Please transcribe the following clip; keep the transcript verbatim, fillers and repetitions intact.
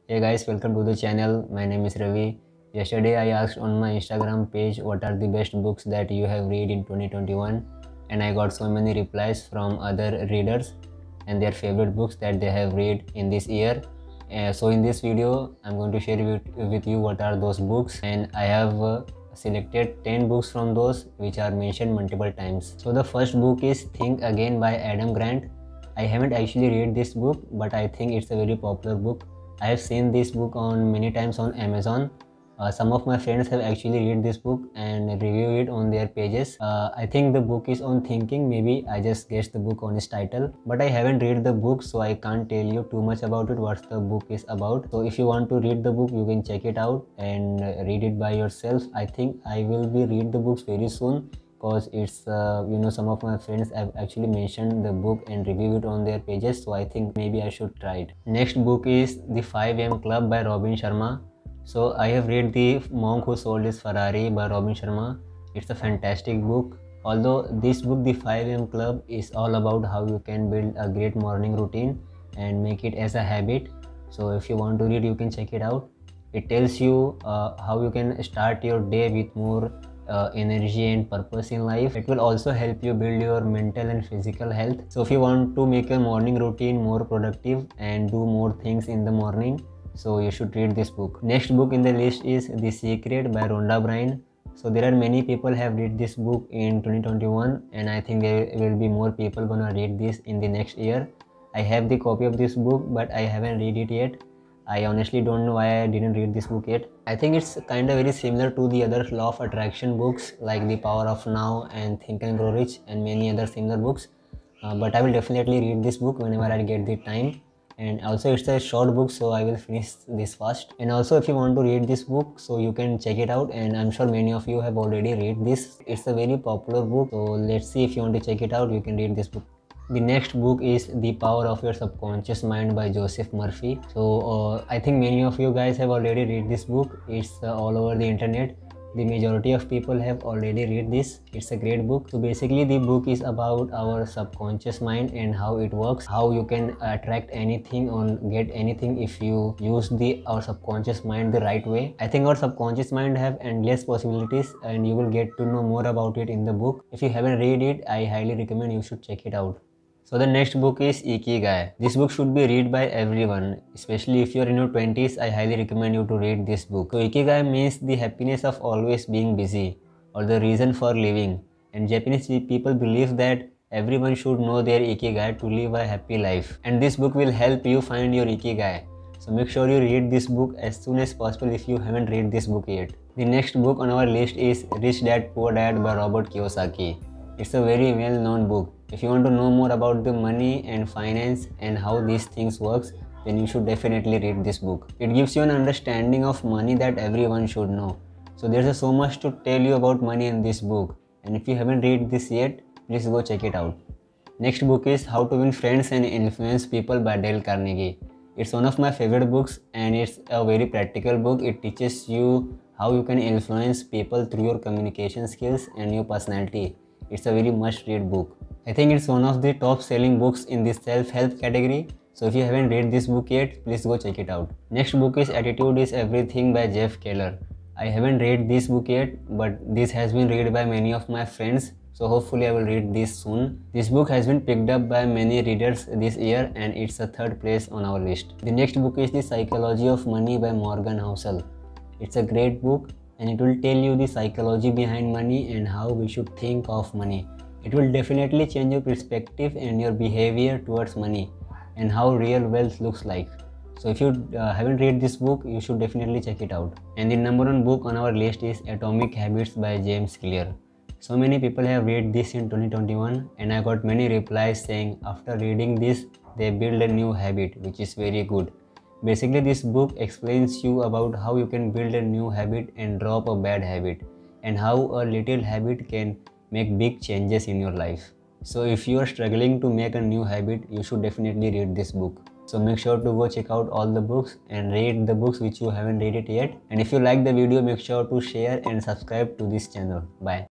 Hey guys, welcome to the channel. My name is Ravi. Yesterday I asked on my Instagram page what are the best books that you have read in twenty twenty-one, and I got so many replies from other readers and their favorite books that they have read in this year. Uh, so in this video I'm going to share with, with you what are those books, and I have uh, selected ten books from those which are mentioned multiple times. So the first book is Think Again by Adam Grant. I haven't actually read this book, but I think it's a very popular book. I have seen this book on many times on Amazon. Uh, some of my friends have actually read this book and review it on their pages. Uh, I think the book is on thinking. Maybe I just guessed the book on its title, but I haven't read the book, so I can't tell you too much about it, what the book is about. So if you want to read the book, you can check it out and read it by yourself. I think I will be read the books very soon, because it's uh, you know some of my friends have actually mentioned the book and reviewed it on their pages, so I think maybe I should try it. Next book is The five A M Club by Robin Sharma. So I have read The Monk Who Sold His Ferrari by Robin Sharma. It's a fantastic book. Although this book, The five A M Club, is all about how you can build a great morning routine and make it as a habit. So if you want to read, you can check it out. It tells you uh, how you can start your day with more uh, energy and purpose in life. It will also help you build your mental and physical health. So if you want to make your morning routine more productive and do more things in the morning, so you should read this book. Next book in the list is The Secret by Rhonda Byrne. So there are many people have read this book in twenty twenty-one, and I think there will be more people gonna read this in the next year. I have the copy of this book, but I haven't read it yet. I honestly don't know why I didn't read this book yet. I think it's kind of very similar to the other law of attraction books like The Power of Now and Think and Grow Rich and many other similar books. Uh, but I will definitely read this book whenever I get the time. And also it's a short book, so I will finish this fast. And also if you want to read this book, so you can check it out, and I'm sure many of you have already read this. It's a very popular book, so let's see, if you want to check it out, you can read this book. The next book is The Power of Your Subconscious Mind by Joseph Murphy. So uh, I think many of you guys have already read this book. It's uh, all over the internet. The majority of people have already read this. It's a great book. So basically the book is about our subconscious mind and how it works, how you can attract anything or get anything if you use the our subconscious mind the right way. I think our subconscious mind have endless possibilities, and you will get to know more about it in the book. If you haven't read it, I highly recommend you should check it out. So the next book is Ikigai. This book should be read by everyone, especially if you're in your twenties. I highly recommend you to read this book. So Ikigai means the happiness of always being busy, or the reason for living. And Japanese people believe that everyone should know their Ikigai to live a happy life. And this book will help you find your Ikigai. So make sure you read this book as soon as possible if you haven't read this book yet. The next book on our list is Rich Dad Poor Dad by Robert Kiyosaki. It's a very well-known book. If you want to know more about the money and finance and how these things works, then you should definitely read this book. It gives you an understanding of money that everyone should know. So there's so much to tell you about money in this book. And if you haven't read this yet, please go check it out. Next book is How to Win Friends and Influence People by Dale Carnegie. It's one of my favorite books, and it's a very practical book. It teaches you how you can influence people through your communication skills and your personality. It's a very must-read book. I think it's one of the top-selling books in the self-help category. So if you haven't read this book yet, please go check it out. Next book is Attitude is Everything by Jeff Keller. I haven't read this book yet, but this has been read by many of my friends. So hopefully I will read this soon. This book has been picked up by many readers this year, and it's a third place on our list. The next book is The Psychology of Money by Morgan Housel. It's a great book, and it will tell you the psychology behind money and how we should think of money. It will definitely change your perspective and your behavior towards money and how real wealth looks like. So if you uh, haven't read this book, you should definitely check it out. And the number one book on our list is Atomic Habits by James Clear. So many people have read this in twenty twenty-one, and I got many replies saying after reading this, they build a new habit, which is very good. Basically, this book explains you about how you can build a new habit and drop a bad habit, and how a little habit can make big changes in your life. So if you are struggling to make a new habit, you should definitely read this book. So make sure to go check out all the books and read the books which you haven't read it yet. And if you like the video, make sure to share and subscribe to this channel. Bye.